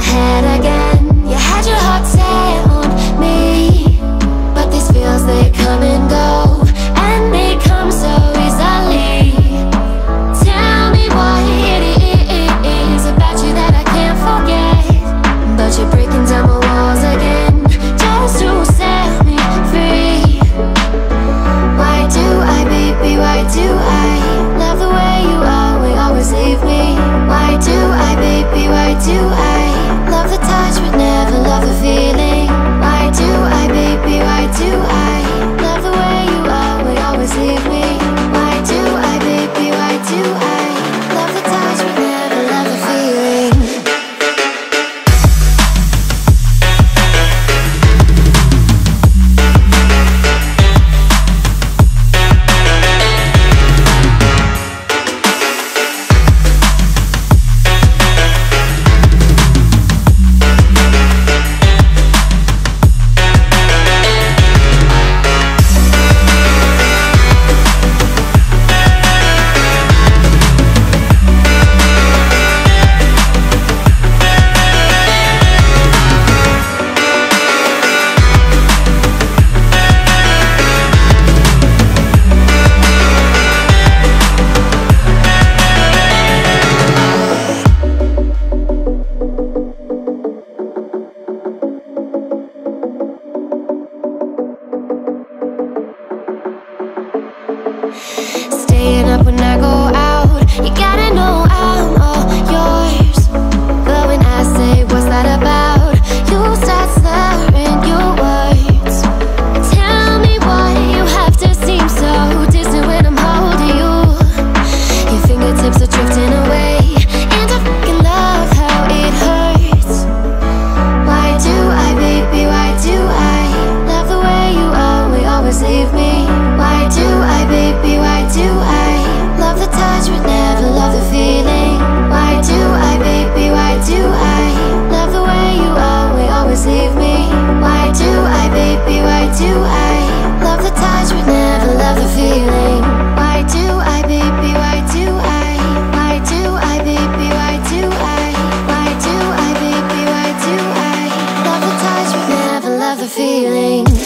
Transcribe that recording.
head again. You had your heart set on me, but these feels, they come and go, and they come so easily. Tell me what it is about you that I can't forget, but you're breaking down my walls again, just to set me free. Why do I, baby, why do I love the way you always leave me? Why do I, baby, why do I love the touch but never love the feeling? Why do I, baby, why do I love the way you always leave me? Why do I, baby, why do I love the touch but never love the feeling? Staying up when I go out, you gotta know I'm all yours. But when I say what's that about, you start slurring your words. Tell me why you have to seem so distant when I'm holding you. Your fingertips are drifting away, and I fucking love how it hurts. Why do I, baby, why do I love the way you always leave me? Why do I, baby, why do I love the touch but never love the feeling? Why do I, baby, why do I love the way you always leave me? Why do I, baby, why do I love the touch but never love the feeling? Why do I, baby, why do I? Why do I, baby, why do I? Why do I, baby, why do I love the touch but never love the feeling?